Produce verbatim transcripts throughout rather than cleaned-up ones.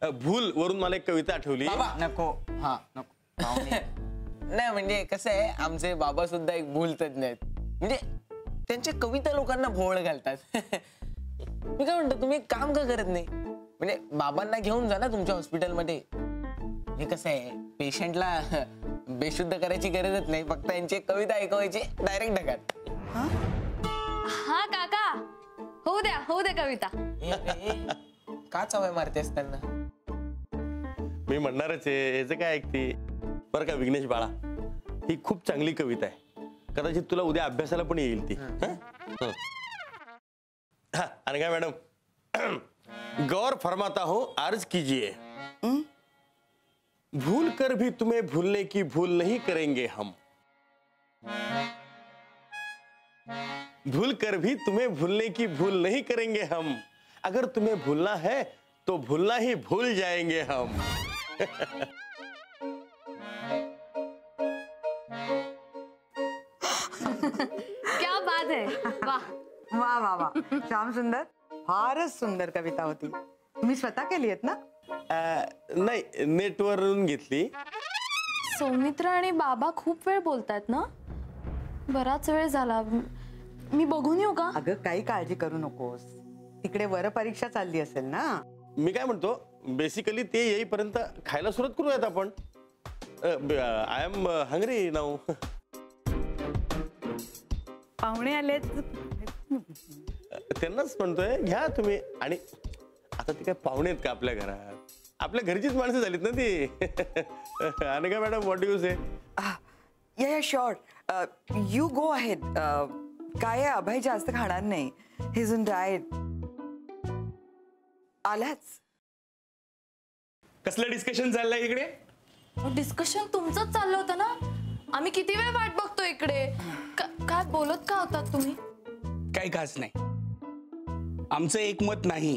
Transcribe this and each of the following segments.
भूल वरून मला एक कविता आठवली. नको. हा नको. नाही म्हणजे कसं आहे, आमचे बाबा सुद्धा एक भूल तज्ञ आहेत. म्हणजे त्यांच्या कविता लोकांना भोवळ घालतात. मी काय म्हणतो, तुम्ही एक काम का करत नाही, म्हणजे बाबांना घेऊन जा ना तुमच्या हॉस्पिटलमध्ये. हे कसं आहे, पेशंटला बेशुद्ध करायची गरजच नाही, फक्त त्यांची कविता ऐकवायची, डायरेक्ट ढगात. हा काका, होऊ द्या होऊ द्या कविता. का चावय मारतेस त्यांना? मी म्हणणारच आहे, याचं काय ऐकते. बरं का विघ्नेश बाळा, ही खूप चांगली कविता आहे, कदाचित तुला उद्या अभ्यासाला पण येईल ती. हा आणि काय मॅडम, गौर फरमाता हूं, अर्ज कीजिए. भूल कर भी तुम्हें भूलने की भूल नहीं करेंगे हम. भूल कर भी तुम्हें भूलने की भूल नहीं करेंगे हम. अगर तुम्हें भूलना है तो भूलना ही भूल जाएंगे हम. क्या बात है. वाह वा वा वा, श्याम सुंदर, फारच सुंदर कविता होती. तुम्ही स्वतः केली आहेत ना? नाही, नेटवरून घेतली. सौमित्र आणि बाबा खूप वेळ बोलतायत ना, बराच वेळ झाला. मी बघून येऊ का? अगं काही काळजी करू नकोस, तिकडे वर परीक्षा चालली असेल ना. मी काय म्हणतो, बेसिकली ते येईपर्यंत खायला सुरुवात करूयात आपण. I am hungry now. पाहुणे आलेत, त्यांनाच म्हणतोय घ्या तुम्ही. आणि आता ती काय पाहुणे आहेत का आपल्या घरात? आपल्या घरचीच माणसं झालीत ना ती. आणि काय madam, what do you say? Yeah yeah sure, you go ahead. काय अभय जास्त खाणार नाही, हिज इन डाएट. आलाच. कसलं डिस्कशन चाललंय इकडे? डिस्कशन तुमचंच चाललं होतं ना, आम्ही किती वेळ वाट बघतो इकडे. काय बोलत का होतात तुम्ही? काही खास नाही, आमचं एकमत नाही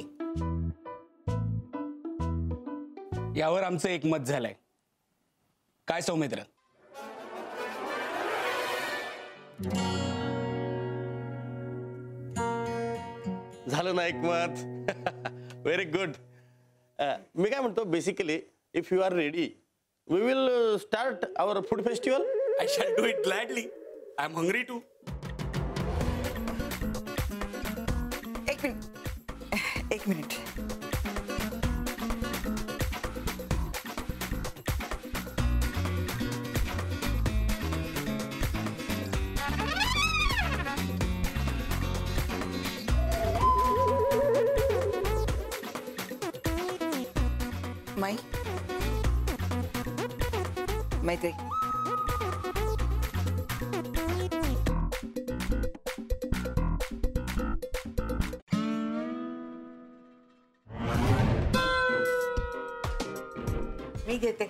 यावर आमचं एकमत झालंय. काय सौमित्र? झालं ना एकमत. Very good. मी काय म्हणतो, basically if you are ready, we will start our food festival. I shall do it gladly. I'm hungry too. एक मिनिट एक मिनिट माई मैत्री, मी घेते.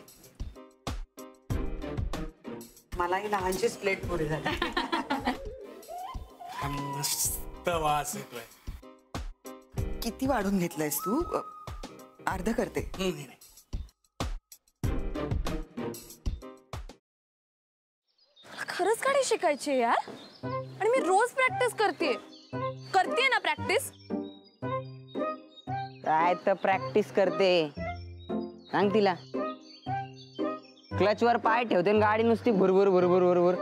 मला ही लहानशीच प्लेट पुरी झाली. मस्त वास येतोय. किती वाढून घेतलंयस तू? अर्ध करते. खरंच गाडी शिकायची यार, आणि मी रोज प्रॅक्टिस करते करते ना प्रॅक्टिस. काय तर प्रॅक्टिस करते, सांग तिला. क्लच वर पाय ठेवते गाडी नुसती भुरभुर भुरभुर भुरभुर.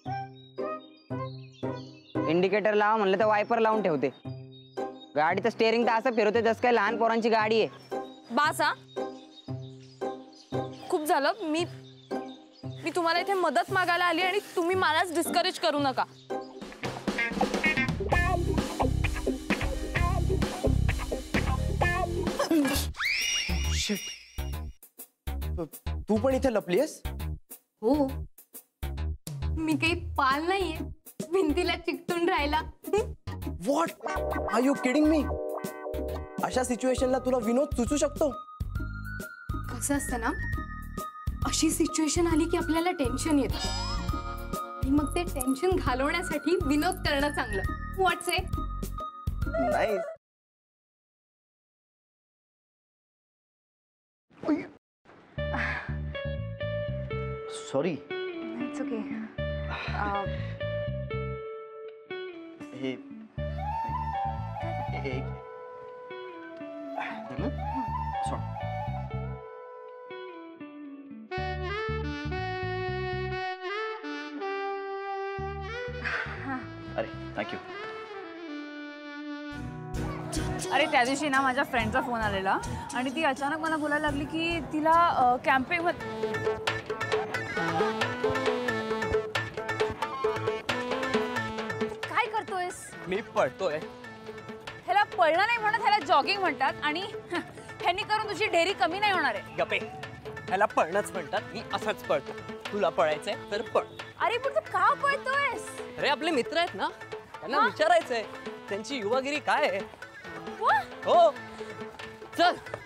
इंडिकेटर लावा म्हणलं तर वायपर लावून ठेवते. गाडीचं स्टेअरिंग तर असं फिरवते जसं काय लहान पोरांची गाडी आहे. बास हा, खूप झालं. मी मी तुम्हाला इथे मदत मागायला आली आणि तुम्ही मलाच डिस्करेज करू नका. तू पण इथे लपलीस? हो, मी काही पाल नाहीये भिंतीला चिकटून राहायला. What are you kidding me? अशा सिच्युएशनला तुला विनोद सुचू शकतो? कसं असतं ना, अशी सिच्युएशन आली की आपल्याला टेन्शन येतं, आणि मग ते टेन्शन घालवण्यासाठी विनोद करणं चांगलं. What's a? नाही. सॉरी. It's okay. हे एक थँक्यू. अरे त्या दिवशी ना माझ्या फ्रेंडचा फोन आलेला आणि ती अचानक मला बोलायला लागली की तिला कॅम्पिंग काय करतोयस? मी पळतोय. ह्याला पळणं नाही म्हणत, ह्याला जॉगिंग म्हणतात आणि ह्यांनी करून तुझी ढेरी कमी नाही होणार आहे. गप्पे, ह्याला पळणंच म्हणतात. मी असाच पळतो. तुला पळायचंय तर पळ. अरे पण तू का पळतोयस? अरे आपले मित्र आहेत ना, त्यांना विचारायचंय त्यांची युवागिरी काय आहे. हो चल.